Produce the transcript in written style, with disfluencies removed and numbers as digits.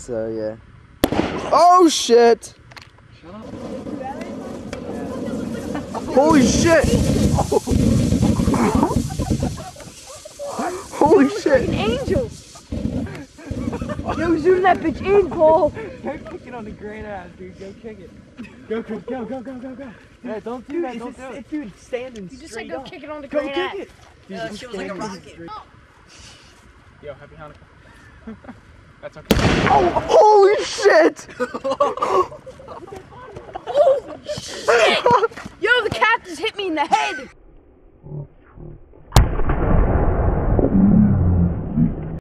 so yeah. Oh shit! Shut up. Holy shit! Holy shit! An angel! Yo, zoom that bitch in, Paul! Go kick it on the great ass, dude. Go kick it. Go. Yeah, don't do that. Don't do it. Dude, standing You just said go kick it on the Go green kick ass. it. She was like a rocket. Yo, happy Hanukkah. That's okay. Oh, holy shit! Yo, the cat just hit me in the head!